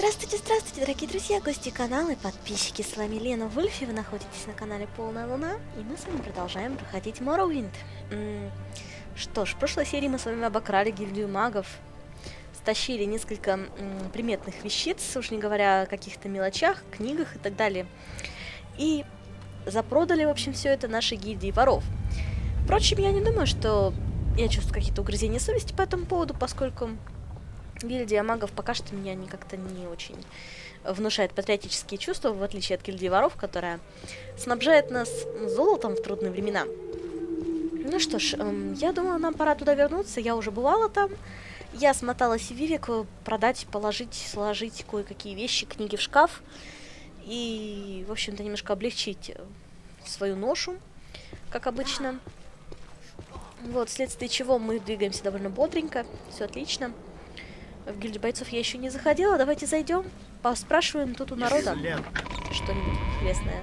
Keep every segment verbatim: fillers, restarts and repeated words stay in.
Здравствуйте, здравствуйте, дорогие друзья, гости канала и подписчики. С вами Лена Вульф, и вы находитесь на канале Полная Луна, и мы с вами продолжаем проходить Morrowind. М что ж, в прошлой серии мы с вами обокрали гильдию магов, стащили несколько м, приметных вещиц, уж не говоря о каких-то мелочах, книгах и так далее, и запродали, в общем, все это нашей гильдии воров. Впрочем, я не думаю, что я чувствую какие-то угрызения совести по этому поводу, поскольку гильдия магов пока что меня не как-то не очень внушает патриотические чувства, в отличие от гильдии воров, которая снабжает нас золотом в трудные времена. Ну что ж, эм, я думаю, нам пора туда вернуться. Я уже бывала там. Я смоталась в Вивек продать, положить, сложить кое-какие вещи, книги в шкаф. И, в общем-то, немножко облегчить свою ношу, как обычно. Вот, вследствие чего мы двигаемся довольно бодренько. Все отлично. В гильдию бойцов я еще не заходила. Давайте зайдем, поспрашиваем тут у народа что-нибудь интересное.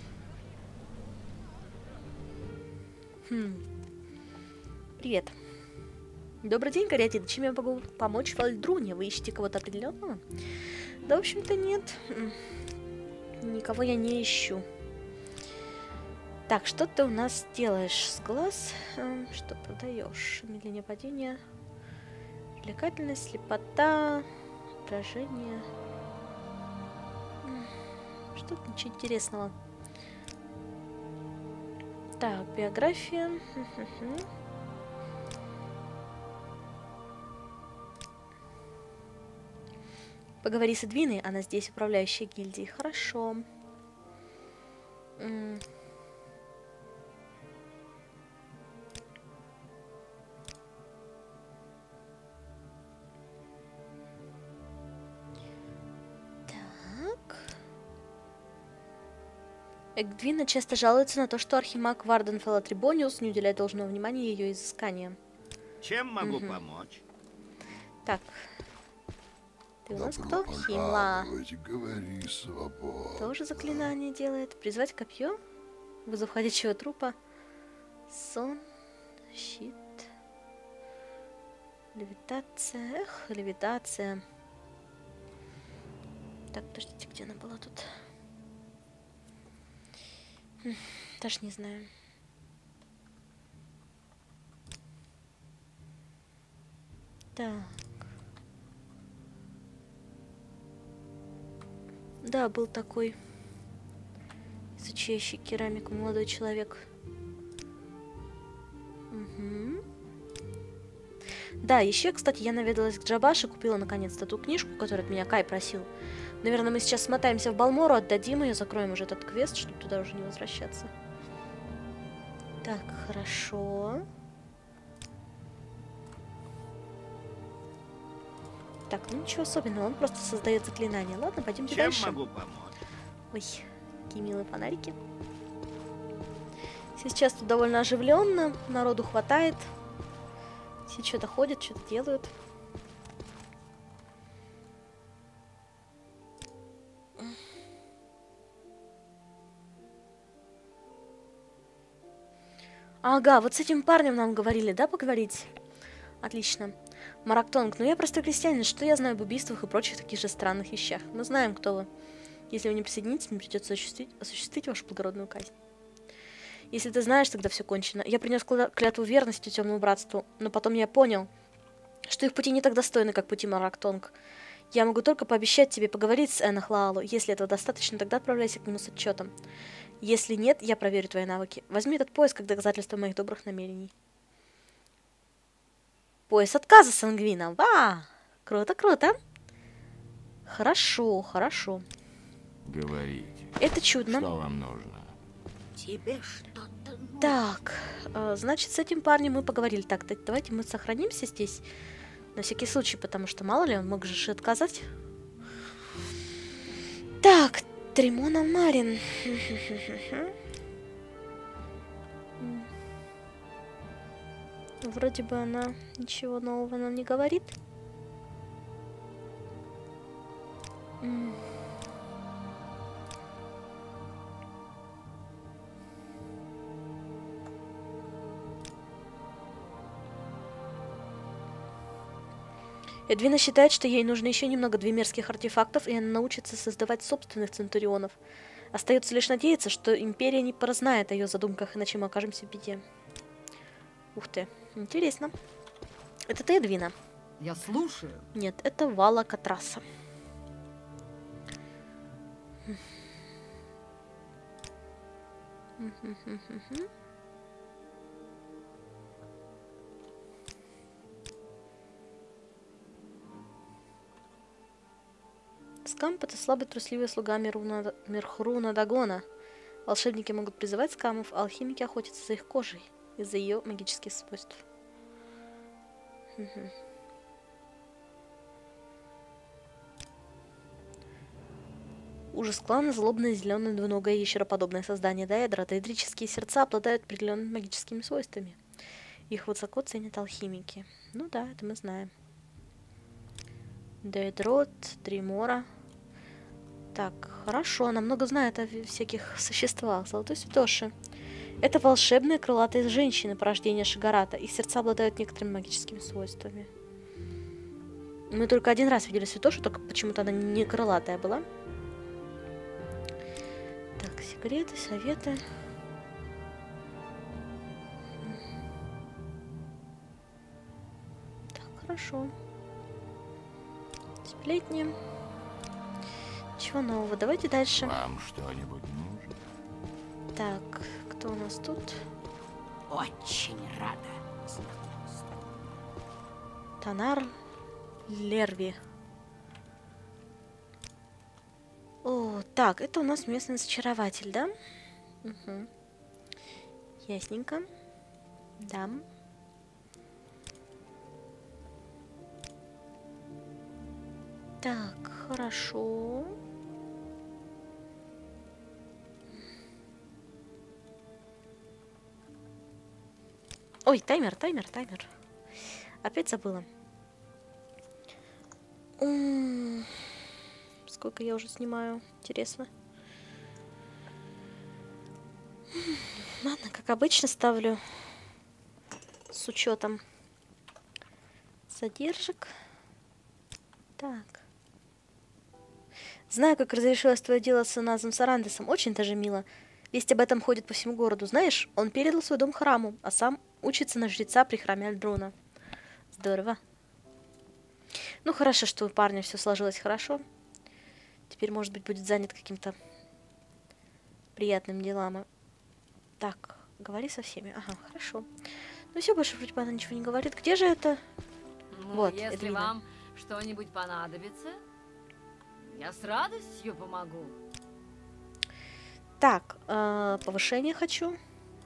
Хм. Привет. Добрый день, Кариатида. Чем я могу помочь Вальдруне? Вы ищете кого-то определенного? Да, в общем-то, нет. Никого я не ищу. Так, что ты у нас делаешь с глаз? Эм, что продаешь? Медление падения. Привлекательность, слепота, отражение. Что-то ничего интересного. Так, биография. Поговори с Эдвиной, она здесь управляющая гильдией. Хорошо. М Эдвина часто жалуется на то, что архимаг Варденфелл Атрибониус не уделяет должного внимания ее изысканиям. Чем могу угу. помочь? Так. Ты у нас Добро кто? Химла. Говори свободно. Тоже заклинание делает. Призвать копье. Вызов ходячего трупа. Сон. Щит. Левитация. Эх, левитация. Так, подождите, где она была тут? Даже не знаю. Так. Да, был такой изучающий керамику молодой человек. Угу. Да, еще, кстати, я наведалась к Джабаше, купила наконец-то ту книжку, которую от меня Кай просил. Наверное, мы сейчас смотаемся в Балмору, отдадим ее, закроем уже этот квест, чтобы туда уже не возвращаться. Так, хорошо. Так, ну ничего особенного, он просто создает заклинание. Ладно, пойдемте Чем дальше. могу помочь? Ой, какие милые фонарики. Сейчас тут довольно оживленно, народу хватает. Все что-то ходят, что-то делают. Ага, вот с этим парнем нам говорили, да, поговорить? Отлично. Марактонг, ну я простой крестьянин, что я знаю об убийствах и прочих таких же странных вещах? Мы знаем, кто вы. Если вы не присоединитесь, мне придется осуществить, осуществить вашу благородную казнь. Если ты знаешь, тогда все кончено. Я принес клятву верности Темному Братству, но потом я понял, что их пути не так достойны, как пути Марактонг. Я могу только пообещать тебе поговорить с Энахлаалу. Если этого достаточно, тогда отправляйся к нему с отчетом. Если нет, я проверю твои навыки. Возьми этот пояс как доказательство моих добрых намерений. Пояс отказа Сангвина. Ва! Круто, круто. Хорошо, хорошо. Говорите. Это чудно. Что вам нужно? Тебе что-то нужно. Так, э, значит, с этим парнем мы поговорили. Так, так, давайте мы сохранимся здесь. На всякий случай, потому что мало ли, он мог же отказать. Так, Тримона Марин. Вроде бы она ничего нового нам не говорит. Эдвина считает, что ей нужно еще немного двемерских артефактов, и она научится создавать собственных центурионов. Остается лишь надеяться, что Империя не прознает о ее задумках, иначе мы окажемся в беде. Ух ты, интересно. Это ты, Эдвина? Я слушаю. Нет, это Вала Катраса. Скамп — это слабый трусливый слуга Мируна... Мирхруна Дагона. Волшебники могут призывать скамов, а алхимики охотятся за их кожей из-за ее магических свойств. Угу. Ужас клана — злобное зеленое двуногое ящероподобное создание Даэдра. Даэдрические сердца обладают определенными магическими свойствами. Их высоко ценят алхимики. Ну да, это мы знаем. Даэдрот, Дримора. Так, хорошо, она много знает о всяких существах. Золотой святоши. Это волшебные крылатые женщины порождения Шигарата. Их сердца обладают некоторыми магическими свойствами. Мы только один раз видели святошу, только почему-то она не крылатая была. Так, секреты, советы. Так, хорошо. Сплетни. Ничего нового. Давайте дальше. Вам что-нибудь нужно? Так, кто у нас тут? Очень рада знакомству. Танар Лерви. О, так, это у нас местный зачарователь, да? Угу. Ясненько. Да. Так, хорошо. Ой, таймер, таймер, таймер. Опять забыла. М-м-м. Сколько я уже снимаю? Интересно. Ладно, как обычно, ставлю с учетом задержек. Так. Знаю, как разрешилось твое дело с Назом Сарандесом. Очень даже мило. Весть об этом ходит по всему городу. Знаешь, он передал свой дом храму, а сам учится на жреца при храме Альдрона. Здорово. Ну, хорошо, что у парня все сложилось хорошо. Теперь, может быть, будет занят каким-то приятным делом. Так, говори со всеми. Ага, хорошо. Ну все, больше вроде бы она ничего не говорит. Где же это? Ну, Вот, если Эдвина. вам что-нибудь понадобится, я с радостью помогу. Так, э, повышение хочу.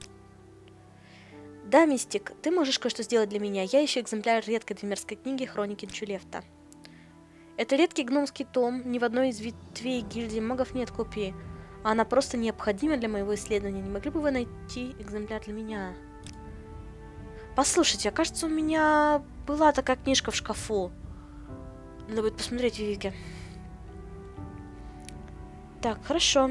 Да, Мистик, ты можешь кое-что сделать для меня. Я ищу экземпляр редкой двемерской книги Хроники Нчулефта. Это редкий гномский том. Ни в одной из ветвей гильдии магов нет копии. А она просто необходима для моего исследования. Не могли бы вы найти экземпляр для меня? Послушайте, кажется, у меня была такая книжка в шкафу. Надо будет посмотреть в Вике. Так, хорошо.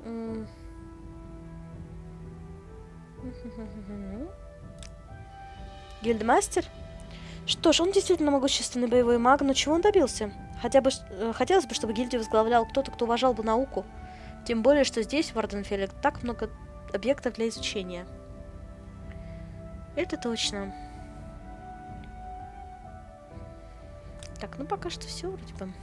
Гильдмастер? Что ж, он действительно могущественный боевой маг, но чего он добился? Хотя бы, э, хотелось бы, чтобы гильдию возглавлял кто-то, кто уважал бы науку. Тем более, что здесь, в Варденфелле, так много объектов для изучения. Это точно. Так, ну пока что все вроде бы.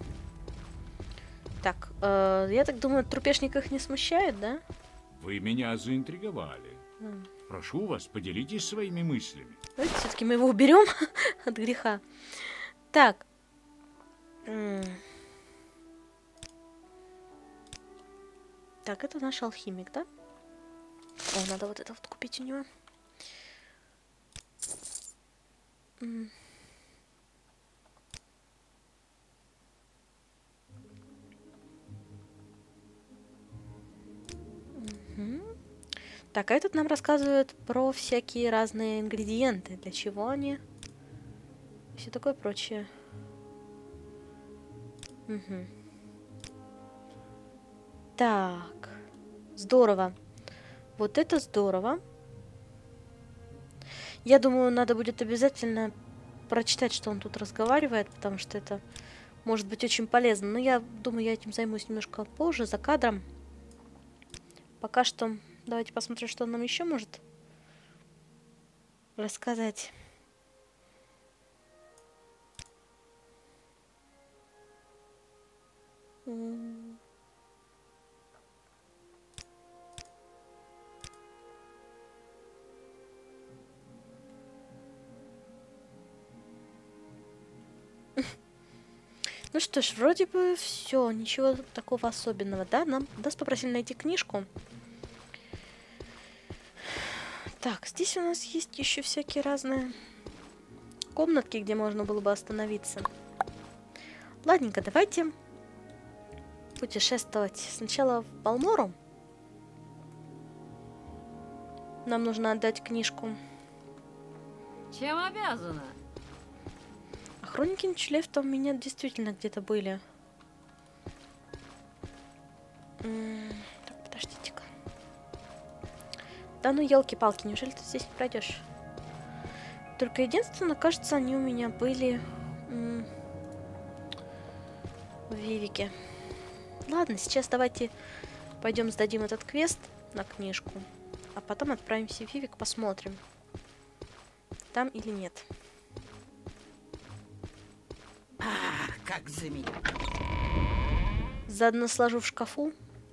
Так, э, я так думаю, трупешник их не смущает, да? Вы меня заинтриговали. Mm. Прошу вас, поделитесь своими мыслями. Давайте все-таки мы его уберем от греха. Так. Mm. Так, это наш алхимик, да? О, надо вот это вот купить у него. Mm. Так, а этот нам рассказывает про всякие разные ингредиенты, для чего они, все такое прочее. Угу. Так, здорово. Вот это здорово. Я думаю, надо будет обязательно прочитать, что он тут разговаривает, потому что это может быть очень полезно. Но я думаю, я этим займусь немножко позже, за кадром. Пока что давайте посмотрим, что он нам еще может рассказать. М. Ну что ж, вроде бы все, ничего такого особенного, да? Нам нас попросили найти книжку. Так, здесь у нас есть еще всякие разные комнатки, где можно было бы остановиться. Ладненько, давайте путешествовать сначала в Балмору. Нам нужно отдать книжку. Чем обязана? А хроники Ночелефта у меня действительно где-то были. М, Так, подождите-ка. Да ну елки-палки, неужели ты здесь не пройдешь? Только единственное, кажется, они у меня были м, в Вивике. Ладно, сейчас давайте пойдем сдадим этот квест на книжку, а потом отправимся в Вивик, посмотрим, там или нет. А, как замечательно. Заодно сложу в шкафу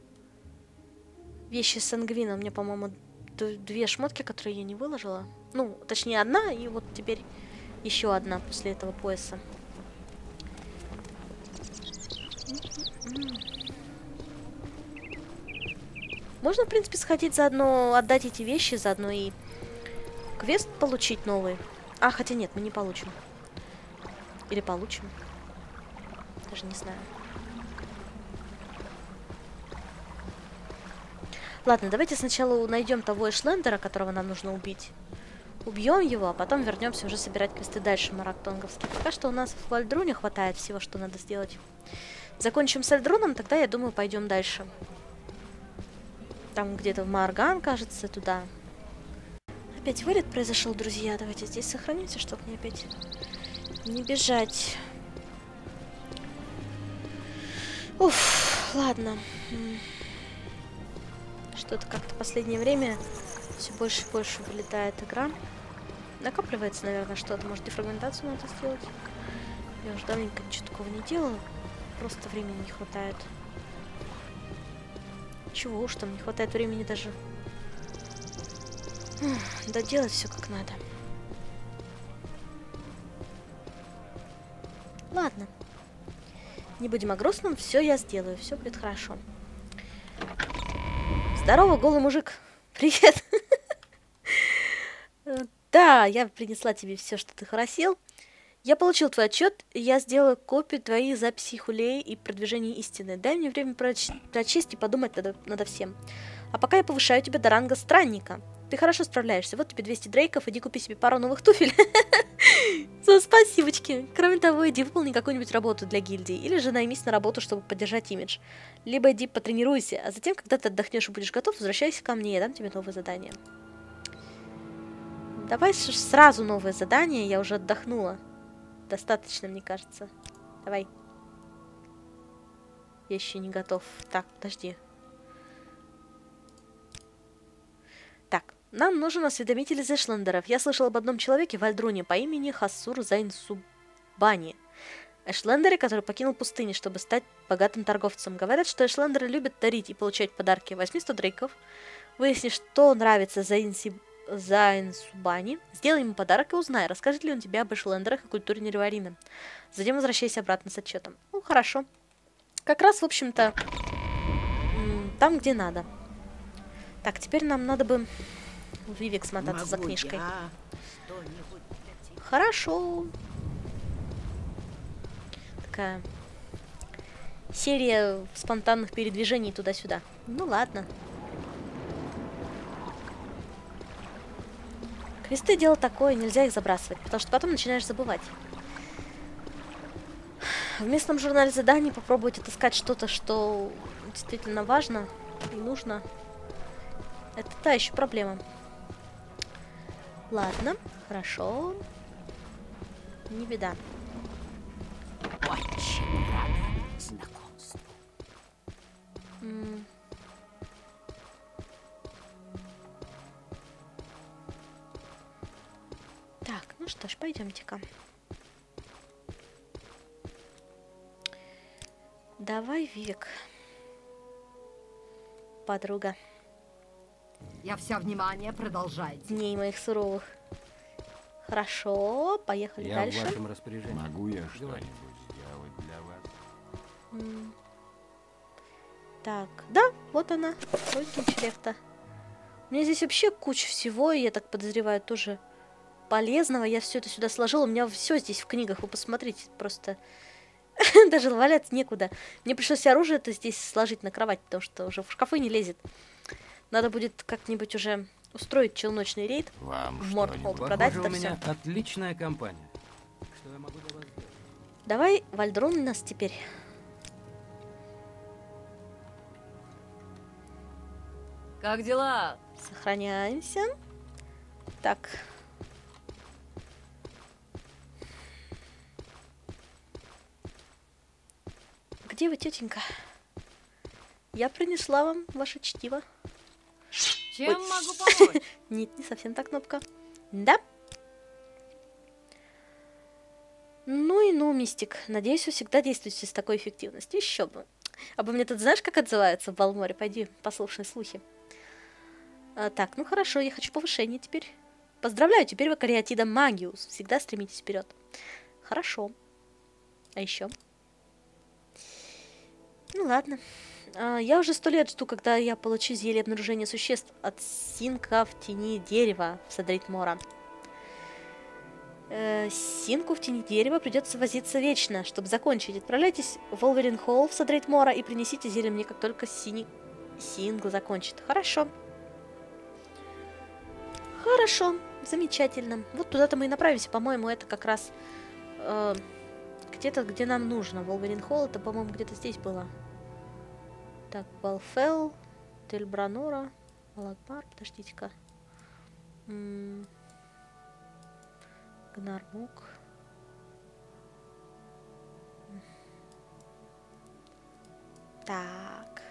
вещи Сангвина. У меня, по-моему, две шмотки, которые я не выложила. Ну, точнее, одна, и вот теперь еще одна после этого пояса. Можно, в принципе, сходить заодно, отдать эти вещи, заодно и квест получить новый. А, хотя нет, мы не получим. Или получим. Даже не знаю. Ладно, давайте сначала найдем того Эшлендера, которого нам нужно убить. Убьем его, а потом вернемся уже собирать квесты дальше марактонговские. Пока что у нас в Вальдруне хватает всего, что надо сделать. Закончим с Эльдруном, тогда, я думаю, пойдем дальше. Там где-то в Маарган, кажется, туда. Опять вылет произошел, друзья. Давайте здесь сохранимся, чтобы мне опять не бежать. Уф, ладно. Что-то как-то в последнее время все больше и больше вылетает игра. Накапливается, наверное, что-то. Может, дефрагментацию надо сделать? Я уже давненько ничего такого не делала. Просто времени не хватает. Чего уж там, не хватает времени даже доделать все как надо. Ладно. Не будем о грустном, все я сделаю, все будет хорошо. Здорово, голый мужик. Привет. Да, я принесла тебе все, что ты просил. Я получил твой отчет, и я сделала копию твоих записей Хулей и продвижения истины. Дай мне время проч прочесть и подумать надо, надо всем. А пока я повышаю тебя до ранга странника. Ты хорошо справляешься. Вот тебе двести дрейков, иди купи себе пару новых туфель. Спасибочки. Кроме того, иди выполни какую-нибудь работу для гильдии, или же наймись на работу, чтобы поддержать имидж. Либо иди потренируйся, а затем, когда ты отдохнешь и будешь готов, возвращайся ко мне, я дам тебе новое задание. Давай сразу новое задание, я уже отдохнула. Достаточно, мне кажется. Давай. Я еще не готов. Так, подожди. Так, нам нужен осведомитель из Эшлендеров. Я слышал об одном человеке в Альдруне по имени Хассур Зайнсубани. Эшлендере, который покинул пустыню, чтобы стать богатым торговцем. Говорят, что эшлендеры любят дарить и получать подарки. Возьми сто дрейков. Выясни, что нравится Зайнси... Зайнсубани. Сделай ему подарок и узнай, расскажет ли он тебе об эшлендерах и культуре Нерварина. Затем возвращайся обратно с отчетом. Ну, хорошо. Как раз, в общем-то, там, где надо. Так, теперь нам надо бы в Вивик смотаться за книжкой. Хорошо. Такая серия спонтанных передвижений туда-сюда. Ну ладно. Квесты дело такое, нельзя их забрасывать, потому что потом начинаешь забывать. В местном журнале заданий попробовать отыскать что-то, что действительно важно и нужно. Это та еще проблема. Ладно, хорошо. Не беда. Очень рада знакомству. М. Так, ну что ж, пойдемте-ка. Давай, Вик. Подруга. Я вся внимание, продолжайте. Дней моих суровых. Хорошо, поехали Я дальше. в вашем распоряжении. Могу я Говори. что-нибудь сделать для вас? М. Так, да, вот она, Ройкинчлефта. У меня здесь вообще куча всего, и я так подозреваю, тоже полезного. Я все это сюда сложила, у меня все здесь в книгах, вы посмотрите, просто даже валяться некуда. Мне пришлось оружие это здесь сложить на кровать, потому что уже в шкафы не лезет. Надо будет как-нибудь уже устроить челночный рейд. Вам В Мортхолд. что-нибудь? Продать Похоже, у это меня всё. отличная компания. Что я могу для вас сделать? Давай, Вальдрон у нас теперь. Как дела? Сохраняемся. Так. Где вы, тетенька? Я принесла вам ваше чтиво. Чем Ой. могу помочь? Нет, не совсем та кнопка. Да? Ну и ну, Мистик. Надеюсь, вы всегда действуете с такой эффективностью. Еще бы. Обо мне тут знаешь, как отзываются в Балморе? Пойди, послушай слухи. А, так, ну хорошо, я хочу повышения теперь. Поздравляю, теперь вы кариатида Магиус. Всегда стремитесь вперед. Хорошо. А еще? Ну ладно. А, я уже сто лет жду, когда я получу зелье обнаружения существ от Синка в тени дерева в Садрит-Мора. Э, Синку в тени дерева придется возиться вечно, чтобы закончить. Отправляйтесь в Волверин Холл в Садрит-Мора и принесите зелье мне, как только синий Сингл закончит. Хорошо. Хорошо, замечательно. Вот туда-то мы и направимся. По-моему, это как раз э, где-то, где нам нужно. Волверин Холл, это, по-моему, где-то здесь было. Так, Балфел, Тельбранора, Малагмар, подождите-ка. М-м. Гнармук. Так.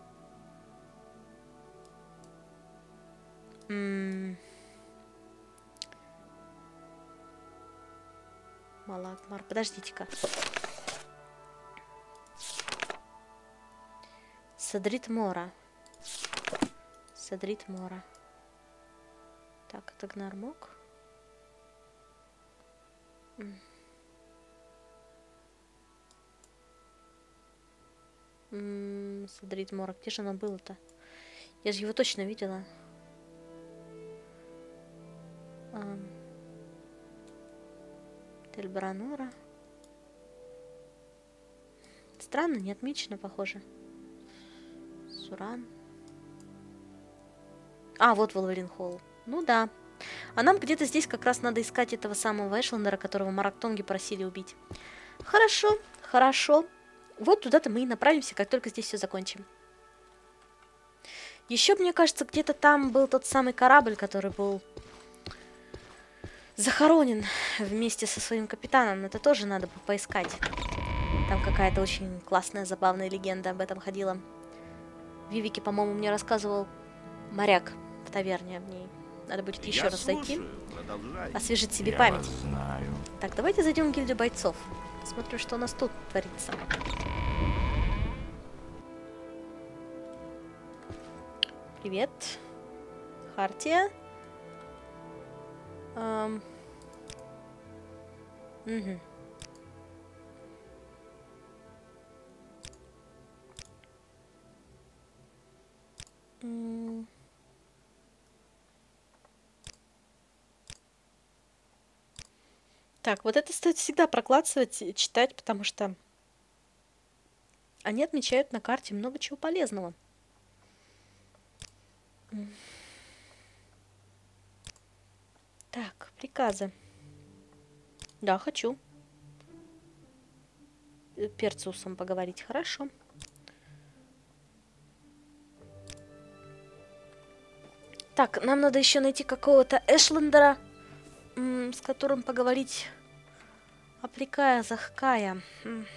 М-м. Малагмар, подождите-ка. Садрит-Мора. Садрит-Мора. Так, это Гнармук. М-м, Садрит-Мора, где же оно было-то? Я же его точно видела. А. Тельбранора. Странно, не отмечено, похоже. Суран. А, вот Волверин Холл. Ну да. А нам где-то здесь как раз надо искать этого самого Эшлендера, которого Марактонги просили убить. Хорошо, хорошо. Вот туда-то мы и направимся, как только здесь все закончим. Еще, мне кажется, где-то там был тот самый корабль, который был захоронен вместе со своим капитаном. Это тоже надо бы поискать. Там какая-то очень классная, забавная легенда об этом ходила. Вивики, по-моему, мне рассказывал моряк в таверне об ней. Надо будет еще Я раз зайти, слушаю, продолжай. освежить себе Я память. вас знаю. Так, давайте зайдем в гильдию бойцов. Посмотрим, что у нас тут творится. Привет. Хартия. Эм. Угу. М. Так, вот это стоит всегда прокладывать и читать, потому что они отмечают на карте много чего полезного. М. Так, приказы. Да, хочу. Э, Перциусом поговорить, хорошо. Так, нам надо еще найти какого-то Эшлендера, м, с которым поговорить Аплекая Захкая. Хм.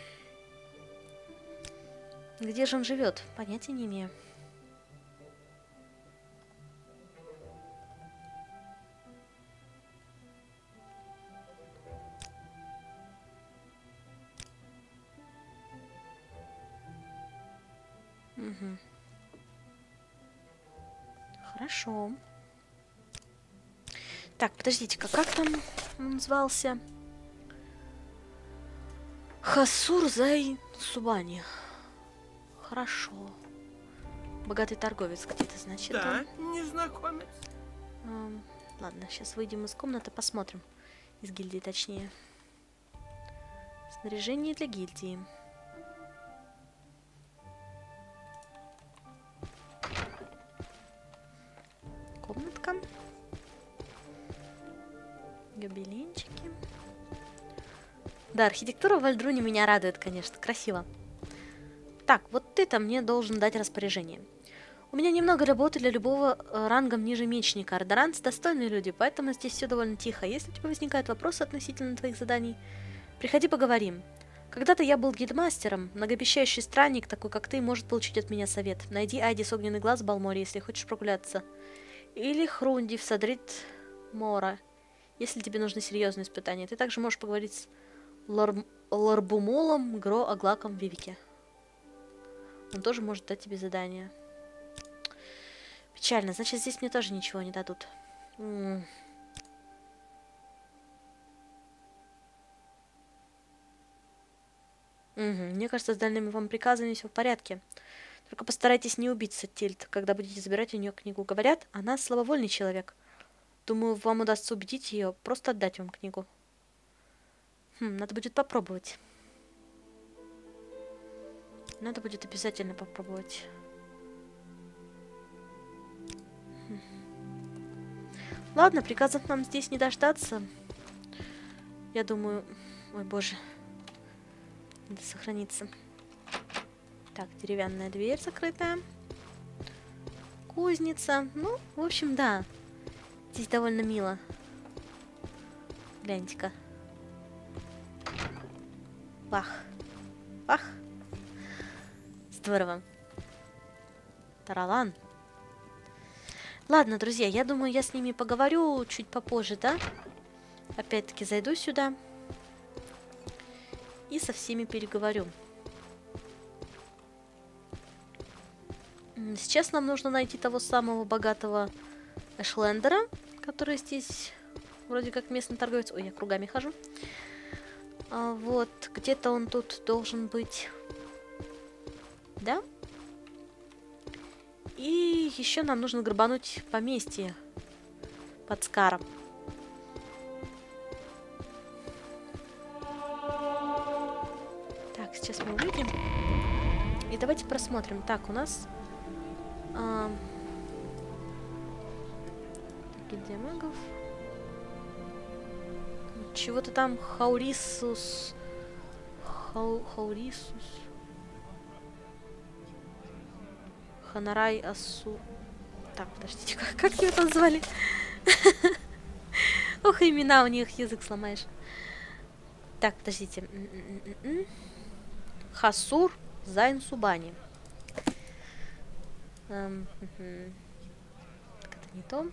Где же он живет? Понятия не имею. Угу. Хорошо. Так, подождите-ка, как там он назывался? Хасур Зай Субани. Хорошо. Богатый торговец где-то, значит. Да, Он... незнакомец. Эм, ладно, сейчас выйдем из комнаты, посмотрим. Из гильдии, точнее. Снаряжение для гильдии. Комнатка. Гобеленчики. Да, архитектура в Вальдруне меня радует, конечно. Красиво. Так, вот ты-то мне должен дать распоряжение. У меня немного работы для любого э, рангом ниже мечника. Ардаранцы достойные люди, поэтому здесь все довольно тихо. Если у тебя возникают вопросы относительно твоих заданий, приходи поговорим. Когда-то я был гильдмастером. Многообещающий странник, такой как ты, может получить от меня совет. Найди Айдис Огненный Глаз в Балморе, если хочешь прогуляться. Или Хрунди в Садрит Мора, если тебе нужны серьезные испытания. Ты также можешь поговорить с Лор... Лорбумолом, Гро, Аглаком, Вивике. Он тоже может дать тебе задание. Печально, значит, здесь мне тоже ничего не дадут. М-м. Угу. Мне кажется, с дальними вам приказами все в порядке. Только постарайтесь не убить Сатильд, когда будете забирать у нее книгу. Говорят, она слабовольный человек. Думаю, вам удастся убедить ее, просто отдать вам книгу. Хм, надо будет попробовать. Надо будет обязательно попробовать. Хм. Ладно, приказов нам здесь не дождаться. Я думаю... Ой, боже. Надо сохраниться. Так, деревянная дверь закрытая. Кузница. Ну, в общем, да. Здесь довольно мило. Гляньте-ка. Вах. Вах. Здорово. Таралан. Ладно, друзья, я думаю, я с ними поговорю чуть попозже, да? Опять-таки зайду сюда. И со всеми переговорю. Сейчас нам нужно найти того самого богатого Эшлендера, который здесь вроде как местный торговец. Ой, я кругами хожу. А вот, где-то он тут должен быть. Да? И еще нам нужно грабануть поместье под Скаром. Так, сейчас мы выйдем. И давайте просмотрим. Так, у нас... А... Гильдия магов. Чего-то там Хаурисус. Хау... Хаурисус. Ханарай Асу. Так, подождите, как, как его там звали? Ох, имена у них, язык сломаешь. Так, подождите. Хасур Зайн Субани. Эм, так, это не то.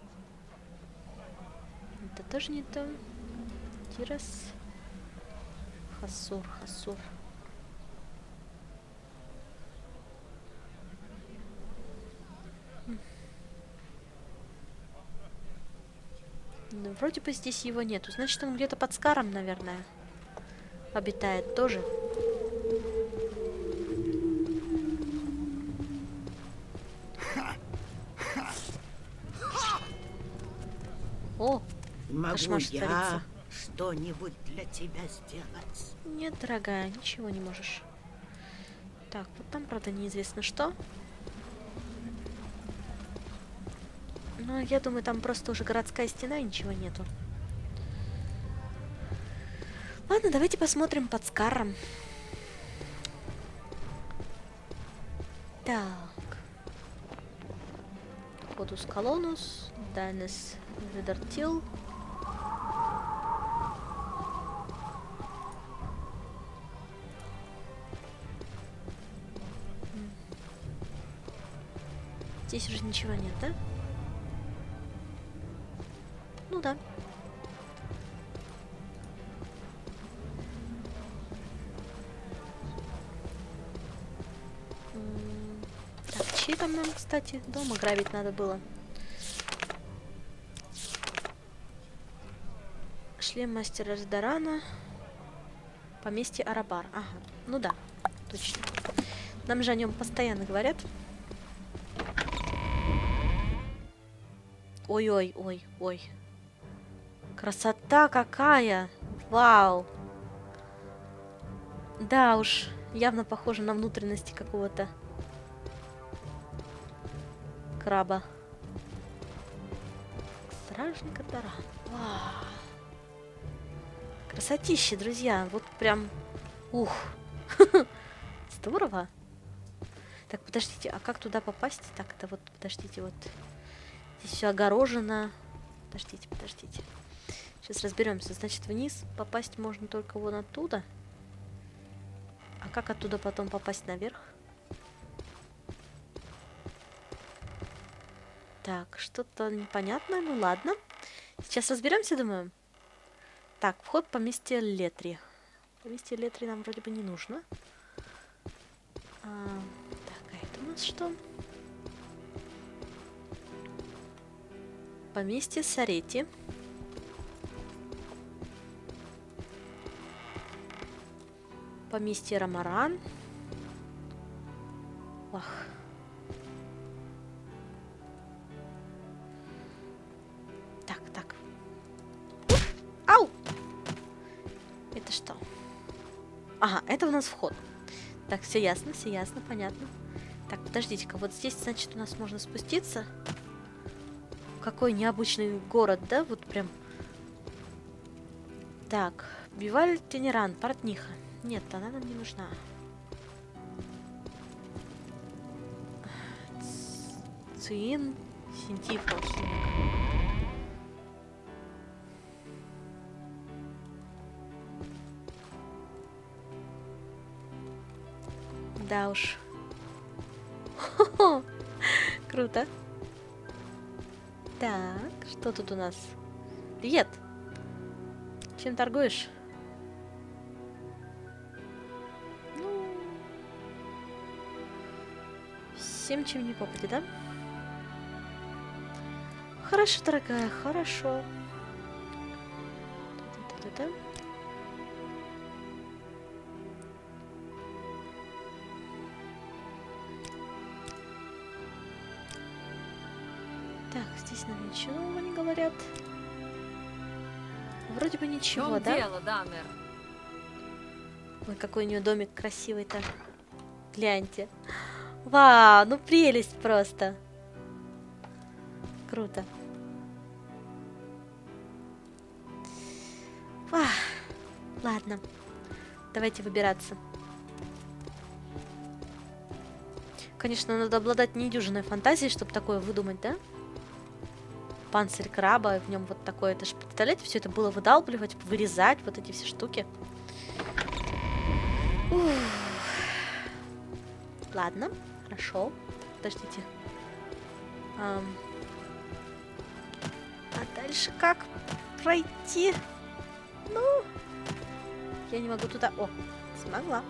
Это тоже не то. Тирас. Хасур, Хасур. Ну, вроде бы здесь его нету. Значит, он где-то под Скаром, наверное, обитает тоже. О, Могу кошмар я творится. что-нибудь для тебя сделать? Нет, дорогая, ничего не можешь. Так, вот там, правда, неизвестно что. Но я думаю, там просто уже городская стена и ничего нету. Ладно, давайте посмотрим под Скаром. Так. Ходус Колонус, Дайнес Ведартил. Здесь уже ничего нет, да? Ну да. М, Так, чей там нам, кстати, дома грабить надо было? Шлем мастера Ждарана. Поместье Арабар. Ага, ну да, точно. Нам же о нем постоянно говорят. Ой-ой-ой-ой. Красота какая! Вау! Да уж, явно похоже на внутренности какого-то краба. Стражника Таран. Вау! Красотища, друзья. Вот прям... Ух! Здорово! Так, подождите, а как туда попасть? Так, это вот, подождите, вот... Здесь все огорожено. Подождите, подождите. Сейчас разберемся. Значит, вниз попасть можно только вон оттуда. А как оттуда потом попасть наверх? Так, что-то непонятное. Ну ладно. Сейчас разберемся, думаю. Так, вход в поместье Летри. Поместье Летри нам вроде бы не нужно. А, так, а это у нас что? Поместье Сарети. Поместье Рамаран. Ах. Так, так. Ау! Это что? Ага, это у нас вход. Так, все ясно, все ясно, понятно. Так, подождите-ка, вот здесь, значит, у нас можно спуститься. Какой необычный город, да? Вот прям. Так, Биваль Тенеран, портниха. Нет, она нам не нужна. Цин, Синтиф, волшебник. Да уж. Хо-хо. Круто. Так, что тут у нас? Привет. Чем торгуешь? Ну, всем, чем не попади, да? Хорошо, дорогая, хорошо. Та-та-та-та-та. Так, здесь нам ничего нового не говорят. Вроде бы В ничего, чем да? дело, Даннер? Ой, какой у нее домик красивый-то. Гляньте. Вау, ну прелесть просто. Круто. Ах, ладно. Давайте выбираться. Конечно, надо обладать недюжинной фантазией, чтобы такое выдумать, да? Панцирь краба, в нем вот такое. Это ж, представляете, все это было выдалбливать, вырезать, вот эти все штуки. Ух. Ладно, хорошо. Подождите. Ам. А дальше как пройти? Ну, я не могу туда... О, смогла.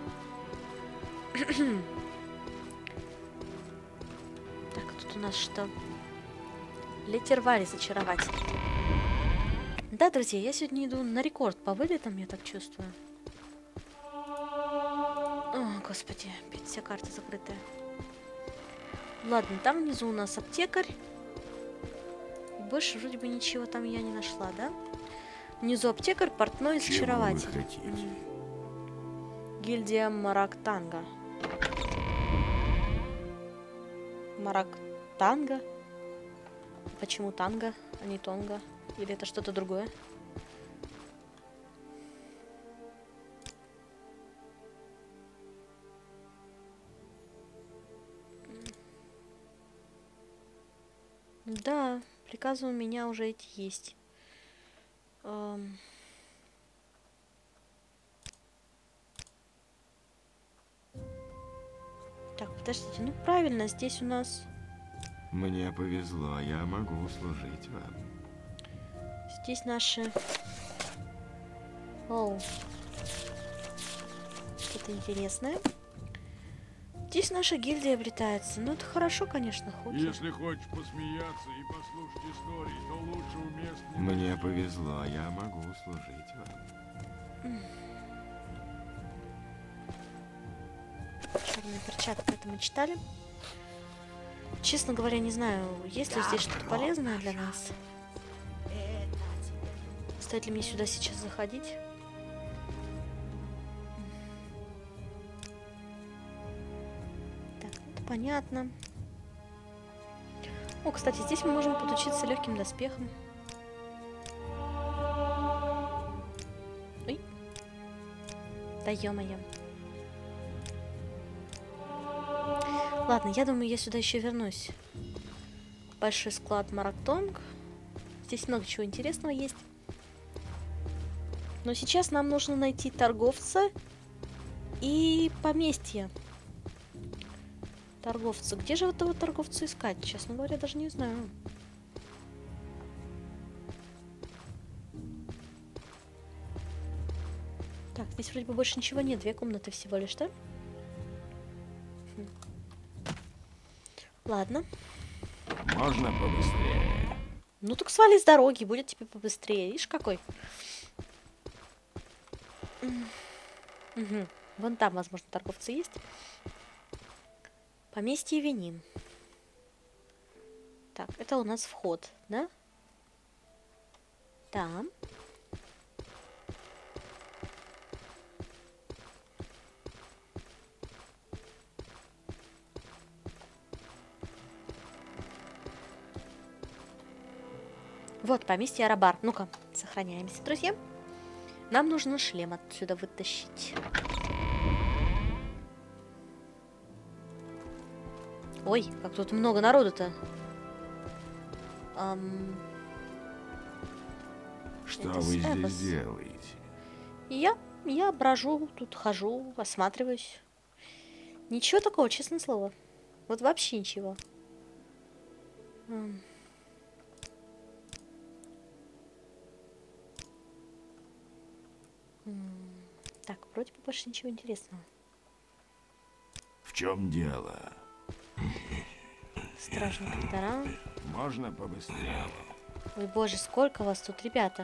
Так, тут у нас что? Летервари зачарователь. Да, друзья, я сегодня иду на рекорд по вылетам, я так чувствую. О, господи, опять вся карта закрытая. Ладно, там внизу у нас аптекарь. И больше вроде бы ничего там я не нашла, да? Внизу аптекарь, портной и Чего зачарователь. вы хотите? М. Гильдия Марактанга. Марактанга? Почему танго, а не тонго? Или это что-то другое? Да, приказы у меня уже эти есть. Эм. Так, подождите, ну правильно, здесь у нас Мне повезло, я могу служить вам. Здесь наши... Оу. Что-то интересное. Здесь наша гильдия обретается. Ну, это хорошо, конечно, хоть. Если хочешь посмеяться и послушать истории, то лучше уместнее. Мне повезло, я могу служить вам. Черная перчатка, это мы читали. Честно говоря, не знаю, есть ли здесь что-то полезное для нас. Стоит ли мне сюда сейчас заходить? Так, это понятно. О, кстати, здесь мы можем подучиться легким доспехам. Ой. Да ё-моё. Ладно, я думаю, я сюда еще вернусь. Большой склад Марактонг. Здесь много чего интересного есть. Но сейчас нам нужно найти торговца и поместье. Торговца. Где же этого торговца искать? Честно говоря, даже не знаю. Так, здесь вроде бы больше ничего нет. Две комнаты всего лишь, да? Хм. Ладно. Можно побыстрее? Ну так свали с дороги, будет тебе побыстрее. Видишь, какой? Угу. Вон там, возможно, торговцы есть. Поместье Винин. Так, это у нас вход, да? Там. Вот, поместье Арабар. Ну-ка, сохраняемся, друзья. Нам нужно шлем отсюда вытащить. Ой, как тут много народу-то. Ам... Что Это вы Эбос. здесь делаете? И я, я брожу, тут хожу, осматриваюсь. Ничего такого, честное слово. Вот вообще ничего. Ам. Так, вроде бы больше ничего интересного. В чем дело? Стражник Ветеран. Можно побыстрее? Ой, боже, сколько вас тут, ребята.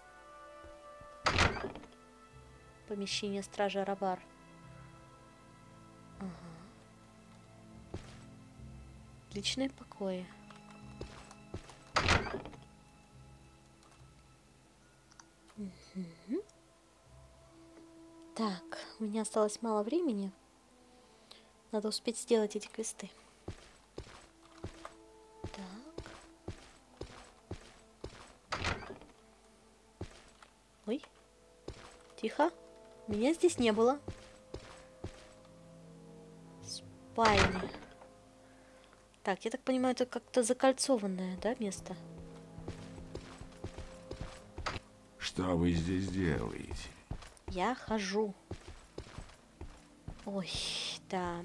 Помещение стражи Арабар. Ага. Личные покои. Угу. Так, у меня осталось мало времени. Надо успеть сделать эти квесты. Так. Ой. Тихо. Меня здесь не было. Спальня. Так, я так понимаю, это как-то закольцованное, да, место? Что вы здесь делаете? Я хожу. Ой, да.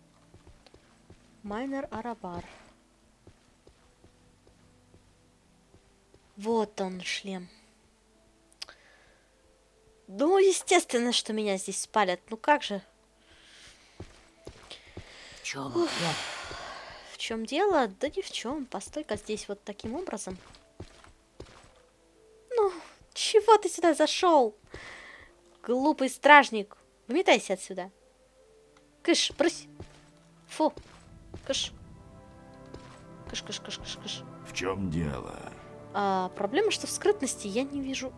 Майнер Арабар. Вот он, шлем. Ну, естественно, что меня здесь спалят. Ну как же? В чем Уф. В чем дело? Да ни в чем. Постой-ка здесь вот таким образом. Ну, чего ты сюда зашел? Глупый стражник. Выметайся отсюда. Кыш, брысь. Фу. Кыш. Кыш, кыш, кыш, кыш, кыш. В чем дело? А, проблема, что в скрытности я не вижу.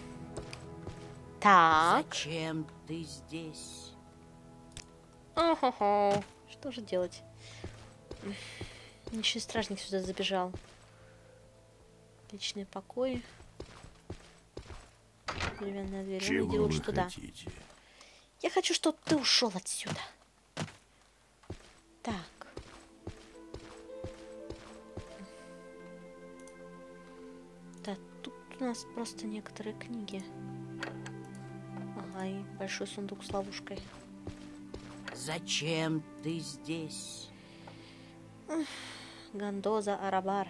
Так. Зачем ты здесь? Ага. Что же делать? Еще и стражник сюда забежал. Личные покои. Деревянная дверь. Чего Он иди лучше вы туда. хотите? Я хочу, чтобы ты ушел отсюда. Так. Да, тут у нас просто некоторые книги. Ага, и большой сундук с ловушкой. Зачем ты здесь? Гандоза Арабар.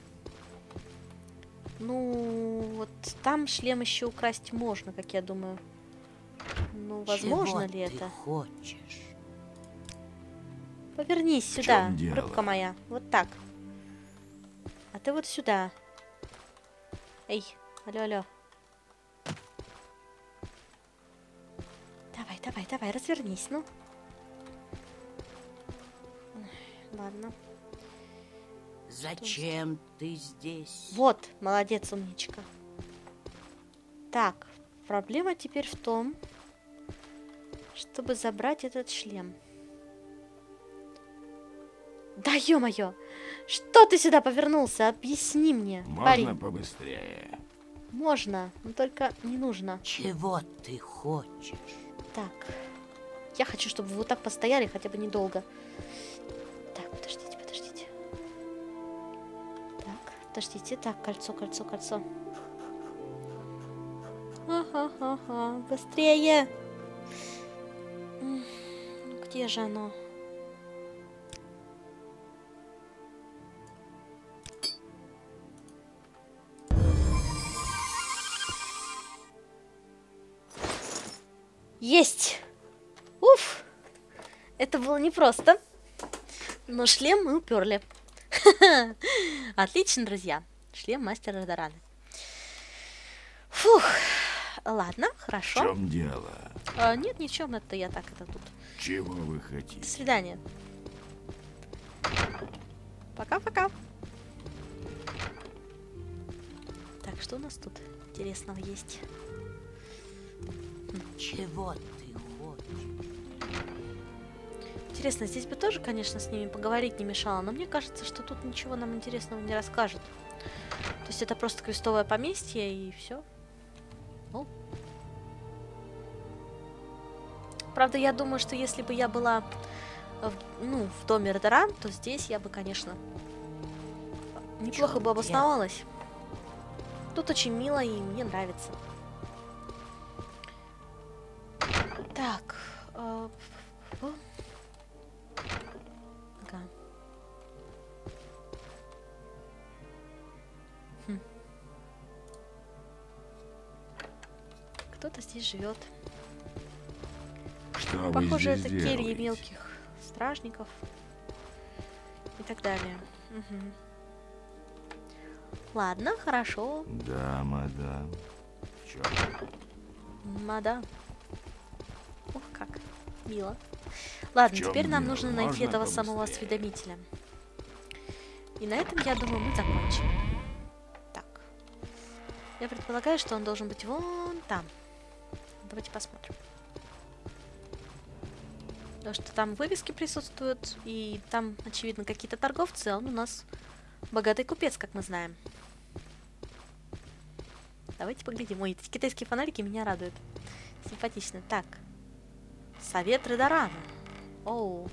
Ну, вот там шлем еще украсть можно, как я думаю. Ну, возможно Чего ли ты это? хочешь? Повернись В сюда, чём дело? рыбка моя. Вот так. А ты вот сюда. Эй, алло, алло. Давай, давай, давай, развернись, ну. Ладно. Зачем ты здесь? Вот, молодец, умничка. Так, проблема теперь в том, чтобы забрать этот шлем. Да ё-моё! Что ты сюда повернулся? Объясни мне, Можно парень. побыстрее? Можно, но только не нужно. Чего ты хочешь? Так, я хочу, чтобы вы вот так постояли хотя бы недолго. Так, подождите, подождите. Так, подождите. Так, кольцо, кольцо, кольцо. Ха-ха-ха-ха. Быстрее! М, Ну, где же оно? Есть! Уф! Это было непросто. Но шлем мы уперли. Отлично, друзья. Шлем мастера Дораны. Фух. Ладно, В хорошо. чем дело? А, нет, ни в чем, это я так, это тут. Чего вы До хотите? свидания. Пока-пока. Так, что у нас тут интересного есть? Чего ты хочешь? Интересно, здесь бы тоже, конечно, с ними поговорить не мешало, но мне кажется, что тут ничего нам интересного не расскажут. То есть это просто крестовое поместье и все. Ну. Правда, я думаю, что если бы я была в, ну, в доме Родоран, то здесь я бы, конечно, неплохо Чём бы дело? обосновалась. Тут очень мило и мне нравится. Так. э, фу. Ага. Хм. Кто-то здесь живет. Что вы Похоже, здесь это кельи делаете? мелких стражников и так далее. Мгм. Ладно, хорошо. Да, мадам. В чем? Мада. Ух, как мило. Ладно, В чём теперь нам дело? нужно найти Можно этого самого побыстрее? осведомителя. И на этом, я думаю, мы закончим. Так. Я предполагаю, что он должен быть вон там. Давайте посмотрим. Потому что там вывески присутствуют, и там, очевидно, какие-то торговцы, а он у нас богатый купец, как мы знаем. Давайте поглядим. Ой, эти китайские фонарики меня радуют. Симпатично. Так. Совет Родорана. Оу.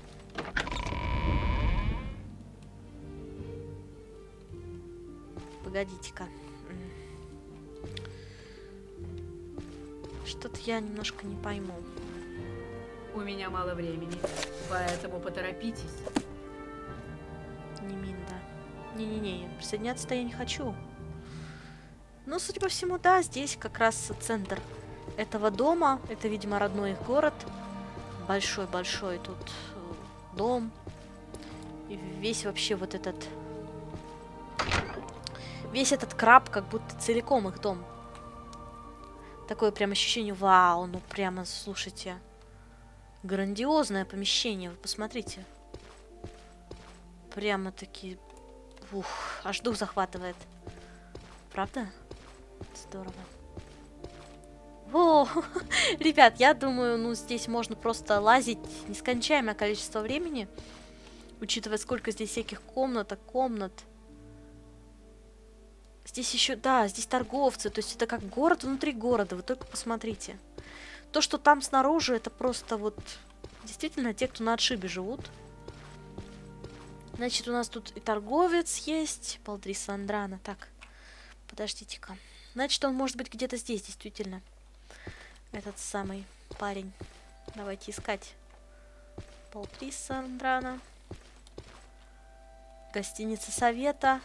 Погодите-ка. М. Что-то я немножко не пойму. У меня мало времени, поэтому поторопитесь. Не Минда. Не-не-не, присоединяться-то я не хочу. Ну, судя по всему, да, здесь как раз центр этого дома. Это, видимо, родной их город. Большой-большой тут э, дом. И весь вообще вот этот... Весь этот краб как будто целиком их дом. Такое прям ощущение, вау, ну прямо, слушайте... Грандиозное помещение, вы посмотрите. Прямо-таки... Ух, аж дух захватывает. Правда? Здорово. О, ребят, я думаю, ну здесь можно просто лазить нескончаемое количество времени. Учитывая, сколько здесь всяких комнаток, комнат. Здесь еще, да, здесь торговцы. То есть это как город внутри города. Вы только посмотрите. То, что там снаружи, это просто вот... Действительно, те, кто на отшибе живут. Значит, у нас тут и торговец есть. Балдрис Андрана. Так, подождите-ка. Значит, он может быть где-то здесь, действительно. Этот самый парень. Давайте искать. Балдрис Андрана. Гостиница Совета.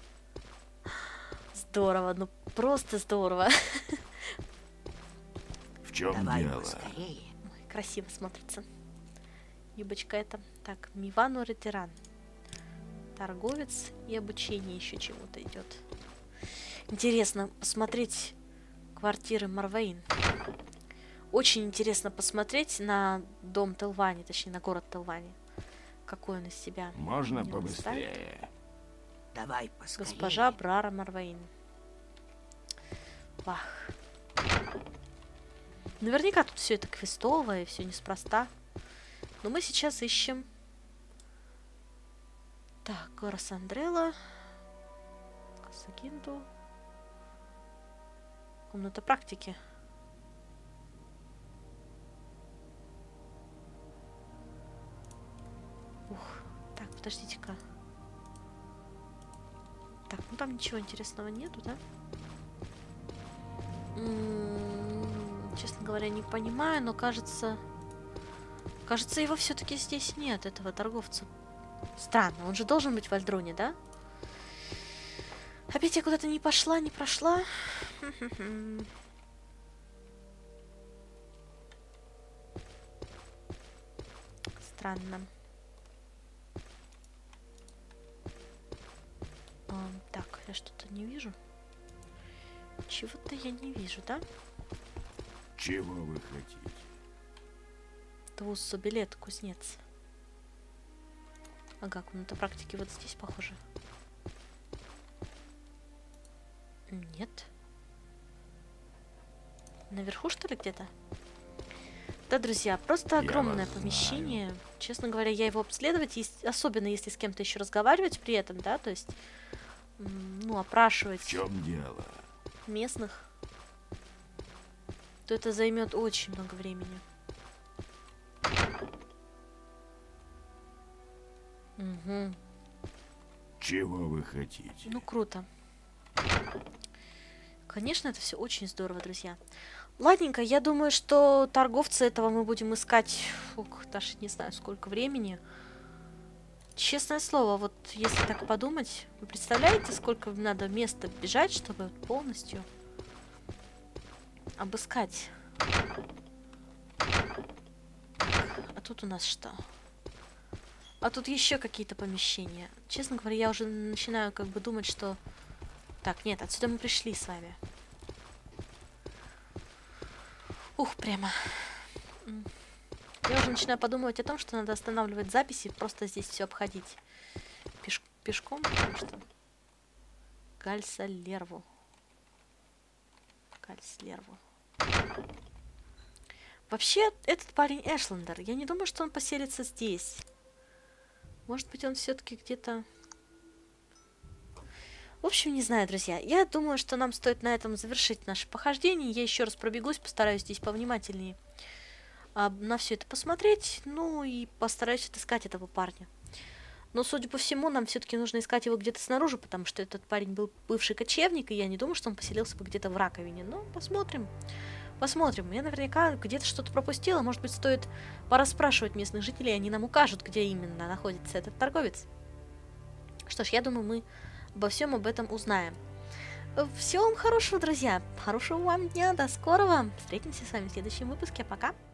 Здорово, ну просто здорово. В чем Давай дело? поскорее. Ой, красиво смотрится. Юбочка это. Так, Мивану Ретиран. Торговец и обучение еще чему-то идет. Интересно посмотреть квартиры Морвейн. Очень интересно посмотреть на дом Телвани, точнее на город Телвани. Какой он из себя. Можно не представит. побыстрее? Давай поскорее. Госпожа Брара Морвейн. Вах. Наверняка тут все это квестовое, все неспроста. Но мы сейчас ищем... Так, Гора Сандрелла. Касагинду. Комната практики. Ух, так, подождите-ка. Так, ну там ничего интересного нету, да? М-м, честно говоря, не понимаю, но кажется... Кажется, его все-таки здесь нет, этого торговца. Странно, он же должен быть в Альдроне, да? Опять я куда-то не пошла, не прошла. Странно. А, так, я что-то не вижу. Чего-то я не вижу, да? Чего вы хотите? Твуссо, билет, кузнец. Ага, комната практики вот здесь, похоже. Нет. Наверху, что ли, где-то? Да, друзья, просто Я огромное вас помещение. Знаю. Честно говоря, я его обследовать, есть, особенно если с кем-то еще разговаривать при этом, да, то есть, ну, опрашивать В чем дело? местных, то это займет очень много времени. Угу. Чего вы хотите? Ну, круто. Конечно, это все очень здорово, друзья. Ладненько, я думаю, что торговца этого мы будем искать, фух, даже не знаю, сколько времени. Честное слово, вот если так подумать, вы представляете, сколько надо места бежать, чтобы полностью обыскать? Так, а тут у нас что? А тут еще какие-то помещения. Честно говоря, я уже начинаю как бы думать, что... Так, нет, отсюда мы пришли с вами. Ух, прямо. Я уже начинаю подумывать о том, что надо останавливать записи, просто здесь все обходить. Пеш пешком, потому что... Гальса Лерву. Гальс Лерву. Вообще, этот парень Эшлендер, я не думаю, что он поселится здесь. Может быть, он все-таки где-то... В общем, не знаю, друзья. Я думаю, что нам стоит на этом завершить наше похождение. Я еще раз пробегусь, постараюсь здесь повнимательнее а, на все это посмотреть. Ну и постараюсь отыскать этого парня. Но, судя по всему, нам все-таки нужно искать его где-то снаружи, потому что этот парень был бывший кочевник, и я не думаю, что он поселился бы где-то в раковине. Ну, посмотрим. Посмотрим. Я наверняка где-то что-то пропустила. Может быть, стоит порасспрашивать местных жителей, они нам укажут, где именно находится этот торговец. Что ж, я думаю, мы обо всем об этом узнаем. Всего вам хорошего, друзья. Хорошего вам дня. До скорого. Встретимся с вами в следующем выпуске. Пока.